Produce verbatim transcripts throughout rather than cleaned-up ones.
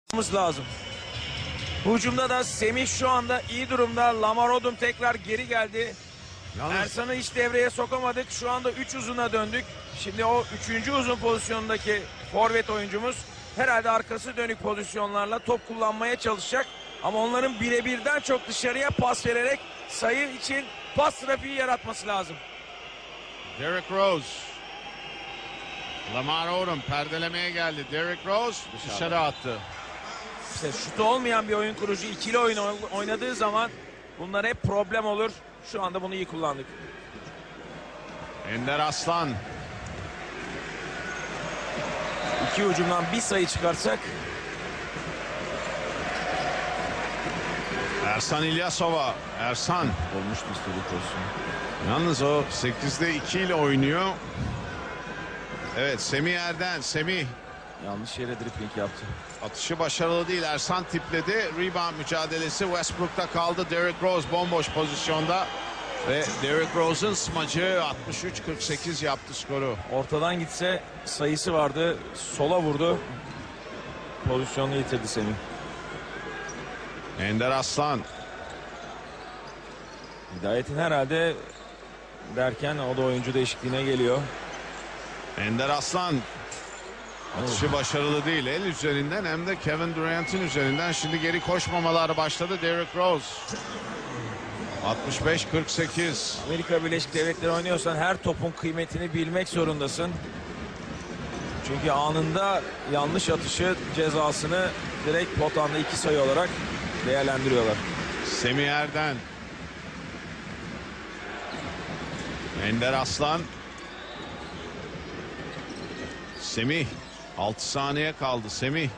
lazım. Hücumda da Semih şu anda iyi durumda. Lamar Odom tekrar geri geldi. Yalnız... Ersan'ı hiç devreye sokamadık. Şu anda üç uzuna döndük. Şimdi o üçüncü uzun pozisyonundaki forvet oyuncumuz herhalde arkası dönük pozisyonlarla top kullanmaya çalışacak. Ama onların birebirden çok dışarıya pas vererek sayı için pas trafiği yaratması lazım. Derrick Rose. Lamar Odom perdelemeye geldi. Derrick Rose dışarı, dışarı attı. İşte şutu olmayan bir oyun kurucu ikili oyun oynadığı zaman bunlar hep problem olur. Şu anda bunu iyi kullandık. Ender Aslan. İki hücumdan bir sayı çıkarsak. Ersan İlyasova. Ersan. Olmuştu istediği pozisyon. Yalnız o sekizde iki ile oynuyor. Evet, Semih Erden. Semih. Yanlış yere dribbling yaptı. Atışı başarılı değil. Ersan tipledi. Rebound mücadelesi Westbrook'ta kaldı. Derrick Rose bomboş pozisyonda. Ve Derrick Rose'un smacı altmış üç kırk sekiz yaptı skoru. Ortadan gitse sayısı vardı. Sola vurdu. Pozisyonunu yitirdi Semih. Ender Aslan. Hidayet'in herhalde derken o da oyuncu değişikliğine geliyor. Ender Aslan. Atışı başarılı değil. El üzerinden hem de Kevin Durant'in üzerinden. Şimdi geri koşmamalar başladı. Derrick Rose. altmış beş kırk sekiz. Amerika Birleşik Devletleri oynuyorsan her topun kıymetini bilmek zorundasın. Çünkü anında yanlış atışı cezasını direkt potanda iki sayı olarak değerlendiriyorlar. Semih Erden. Ender Aslan. Semih. altı saniye kaldı. Semih.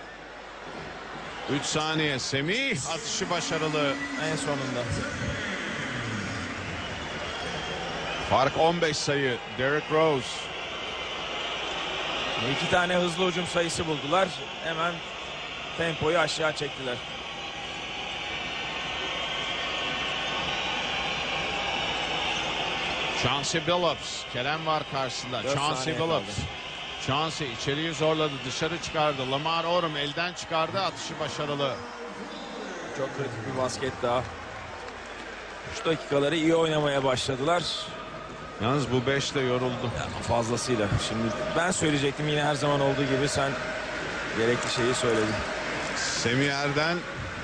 üç saniye. Semih. Atışı başarılı. En sonunda. Fark on beş sayı. Derrick Rose. İki tane hızlı hücum sayısı buldular. Hemen tempoyu aşağı çektiler. Chauncey Billups. Kerem var karşısında. Chauncey Billups. Chauncey içeriği zorladı. Dışarı çıkardı. Lamar Odom elden çıkardı. Atışı başarılı. Çok kritik bir basket daha. Şu dakikaları iyi oynamaya başladılar. Yalnız bu beşle yoruldu. Yani fazlasıyla. Şimdi ben söyleyecektim, yine her zaman olduğu gibi sen gerekli şeyi söyledin. Semih Erden.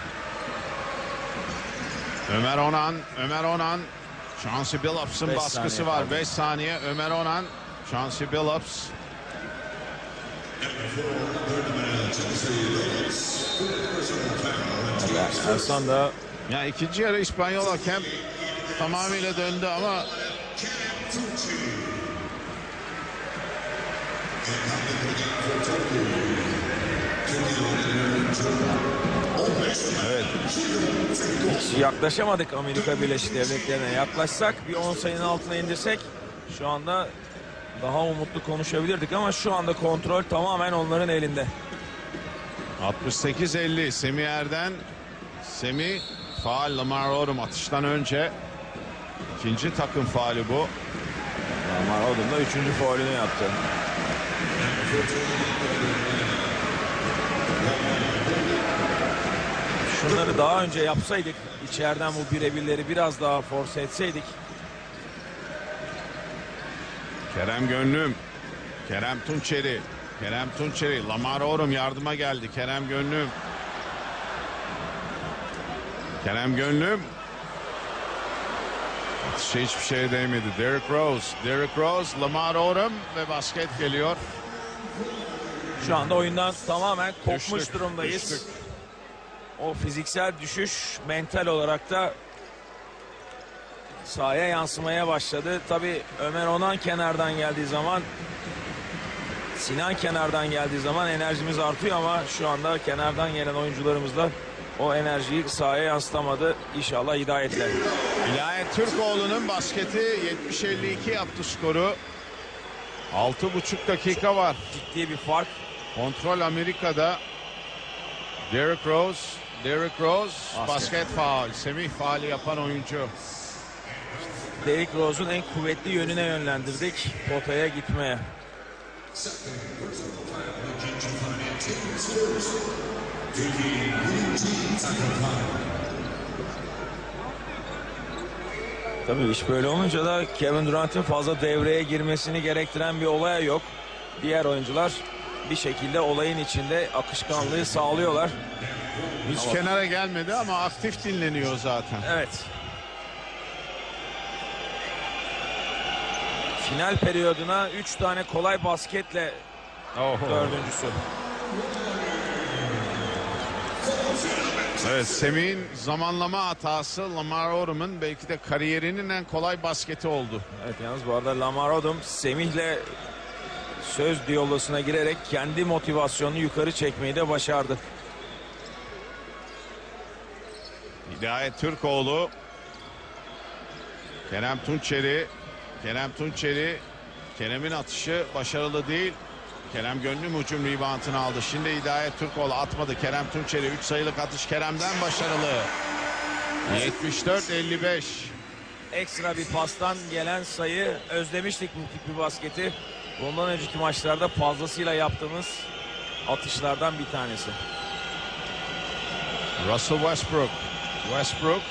Ömer Onan. Ömer Onan. Chauncey Billups'ın baskısı var. beş saniye. Ömer Onan. Chauncey Billups. Ersan da ya ikinci yarı İspanyol hakem tamamıyla döndü ama evet, hiç yaklaşamadık Amerika Birleşik Devletleri'ne. Yaklaşsak, bir on sayının altına indirsek şu anda daha umutlu konuşabilirdik ama şu anda kontrol tamamen onların elinde. altmış sekiz elli. Semih Erden. Semih faal. Lamar Odom atıştan önce. İkinci takım faali bu. Lamar Odom da üçüncü faulünü yaptı. Şunları daha önce yapsaydık, içeriden bu birebirleri biraz daha force etseydik. Kerem Gönlüm. Kerem Tunçeri. Kerem Tunçeri. Lamar Odom yardıma geldi. Kerem Gönlüm. Kerem Gönlüm. Atışa hiçbir şeye değmedi. Derrick Rose. Derrick Rose. Lamar Odom ve basket geliyor. Şu anda oyundan tamamen kopmuş Düştük, durumdayız. düştük. O fiziksel düşüş mental olarak da sahaya yansımaya başladı. Tabii Ömer Onan kenardan geldiği zaman, Sinan kenardan geldiği zaman enerjimiz artıyor ama şu anda kenardan gelen oyuncularımızla o enerjiyi sahaya yansıtamadı. İnşallah Hidayet'le. İlahiyat Türkoğlu'nun basketi yetmiş elli iki yaptı skoru. altı buçuk dakika var. Ciddi bir fark. Kontrol Amerika'da. Derrick Rose. Derrick Rose. Basket, basket faul. Semih faali yapan oyuncu. Derrick Rose'un en kuvvetli yönüne yönlendirdik. Potaya gitmeye. Tabii iş böyle olunca da Kevin Durant'ın fazla devreye girmesini gerektiren bir olay yok. Diğer oyuncular bir şekilde olayın içinde akışkanlığı sağlıyorlar. Hiç Ama- kenara gelmedi ama aktif dinleniyor zaten. Evet. Final periyoduna üç tane kolay basketle dördüncüsü. Evet, Semih'in zamanlama hatası Lamar Odom'un belki de kariyerinin en kolay basketi oldu. Evet, yalnız bu arada Lamar Odom Semih'le söz diyaloguna girerek kendi motivasyonunu yukarı çekmeyi de başardı. Hidayet Türkoğlu, Kerem Tunçeri, Kerem Tunçeri, Kerem'in atışı başarılı değil. Kerem Gönlüm hücum reboundını aldı. Şimdi Hidayet Türkoğlu atmadı. Kerem Tunçeri üç sayılık atış Kerem'den başarılı. yetmiş dört elli beş. Ekstra bir pastan gelen sayı, özlemiştik bu tip bir basketi. Bundan önceki maçlarda fazlasıyla yaptığımız atışlardan bir tanesi. Russell Westbrook. Westbrook.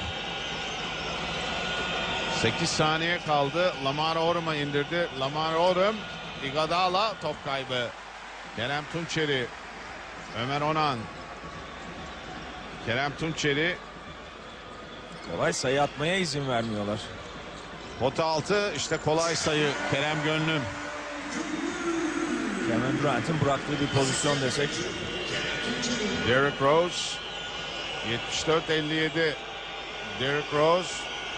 sekiz saniye kaldı. Lamar Odom'a indirdi. Lamar Odom. Iguodala top kaybı. Kerem Tunçeri. Ömer Onan. Kerem Tunçeri. Kolay sayı atmaya izin vermiyorlar. Pota altı, işte kolay sayı Kerem Gönlüm. Kevin Durant'ın bıraktığı bir pozisyon desek. Derrick Rose. yetmiş dört elli yedi. Derrick Rose.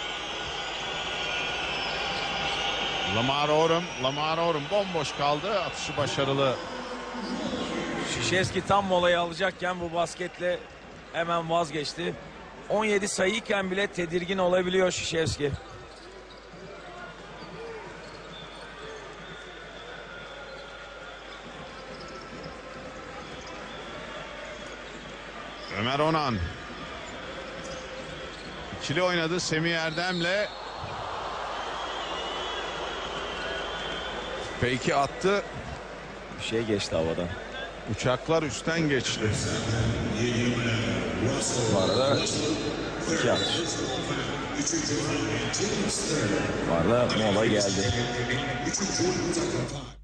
Lamar Odom. Lamar Odom bomboş kaldı. Atışı başarılı. Şişevski tam molayı alacakken bu basketle hemen vazgeçti. on yedi sayıyken bile tedirgin olabiliyor Şişevski. Ömer Onan. İkili oynadı Semih Erdem'le. Fake'i attı. Bir şey geçti havadan. Uçaklar üstten geçti. Bu arada iki atış. Bu arada mola geldi.